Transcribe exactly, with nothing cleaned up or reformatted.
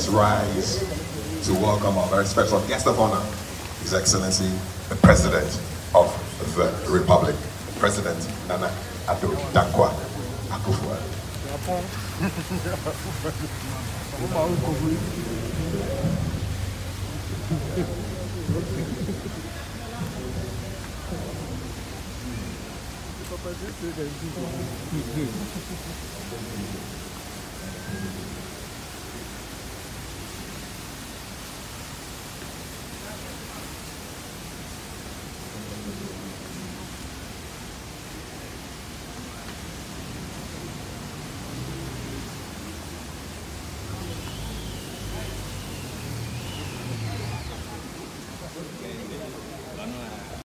us rise to welcome our very special guest of honor, His Excellency, the President of the Republic, President Nana Addo Dankwa Akufo.